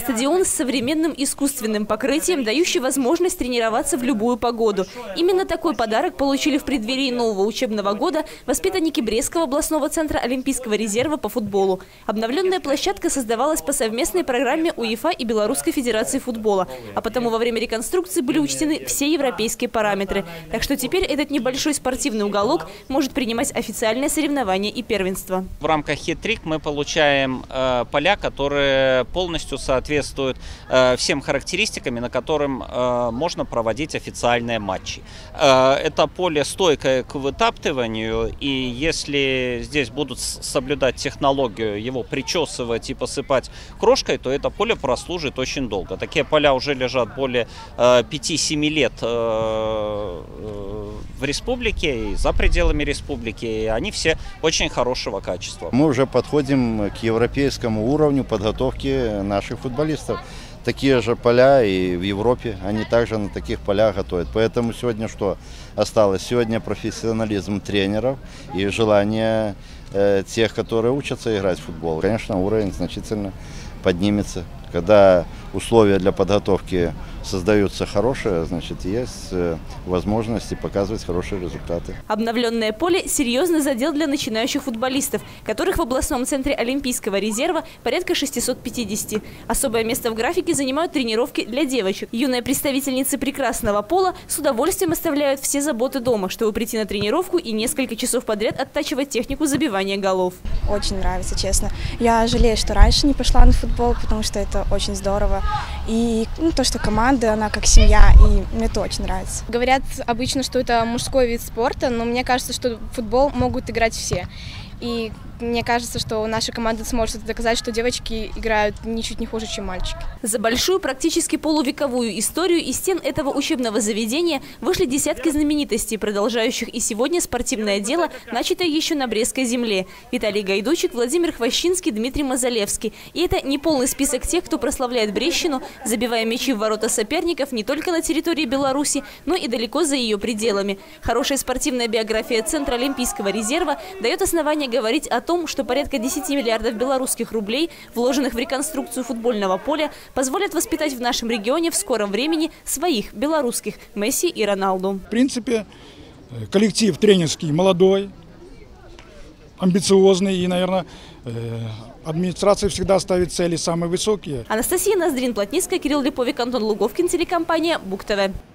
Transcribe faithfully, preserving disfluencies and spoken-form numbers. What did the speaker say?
стадион с современным искусственным покрытием, дающий возможность тренироваться в любую погоду. Именно такой подарок получили в преддверии нового учебного года воспитанники Брестского областного центра Олимпийского резерва по футболу. Обновленная площадка создавалась по совместной программе УЕФА и Белорусской федерации футбола, а потому во время реконструкции были учтены все европейские параметры. Так что теперь этот небольшой спортивный уголок может принимать официальные соревнования и первенства. В рамках хит-трик мы получаем э, поля, которые полностью соответствуют э, всем характеристикам, на которым э, можно проводить официальные матчи. Э, это поле стойкое к вытаптыванию, и если здесь будут соблюдать технологию его причесывать и посыпать крошкой, то это поле прослужит очень долго. Такие поля уже лежат более э, пяти-семи лет э, э, в республике и за пределами республики, и они все очень хорошего качества. Мы уже подходим к европейскому уровню подготовки наших футболистов. Такие же поля и в Европе, они также на таких полях готовят. Поэтому сегодня что осталось? Сегодня профессионализм тренеров и желание э, тех, которые учатся играть в футбол. Конечно, уровень значительно поднимется. Когда условия для подготовки создаются хорошие, значит, есть возможности показывать хорошие результаты. Обновленное поле – серьезный задел для начинающих футболистов, которых в областном центре Олимпийского резерва порядка шестисот пятидесяти. Особое место в графике занимают тренировки для девочек. Юные представительницы прекрасного пола с удовольствием оставляют все заботы дома, чтобы прийти на тренировку и несколько часов подряд оттачивать технику забивания голов. Очень нравится, честно. Я жалею, что раньше не пошла на футбол, потому что это очень здорово. И ну, то, что команда, она как семья, и мне это очень нравится. Говорят обычно, что это мужской вид спорта, но мне кажется, что в футбол могут играть все. И мне кажется, что наша команда сможет доказать, что девочки играют ничуть не хуже, чем мальчики. За большую, практически полувековую историю из стен этого учебного заведения вышли десятки знаменитостей, продолжающих и сегодня спортивное дело, начатое еще на Брестской земле. Виталий Гайдучик, Владимир Хвощинский, Дмитрий Мазалевский. И это не полный список тех, кто прославляет Брестщину, забивая мячи в ворота соперников не только на территории Беларуси, но и далеко за ее пределами. Хорошая спортивная биография Центра Олимпийского резерва дает основание говорить о том, что порядка десяти миллиардов белорусских рублей, вложенных в реконструкцию футбольного поля, позволят воспитать в нашем регионе в скором времени своих белорусских Месси и Роналду. В принципе, коллектив тренерский молодой, амбициозный, и, наверное, администрация всегда ставит цели самые высокие. Анастасия Ноздрин, Плотницкая, Кирилл Липовик, Антон Луговкин, телекомпания БУК ТВ.